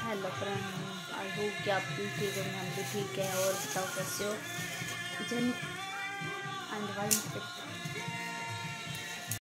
Hello friend, I hope कि आप भी ठीक होंगे, हम भी ठीक है। और बताओ कैसे हो? जन एंड वाई